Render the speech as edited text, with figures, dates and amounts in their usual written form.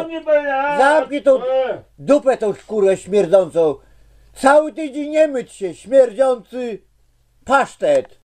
Zamknij tą dupę tą kurę śmierdzącą. Cały tydzień nie myć się, śmierdzący pasztet.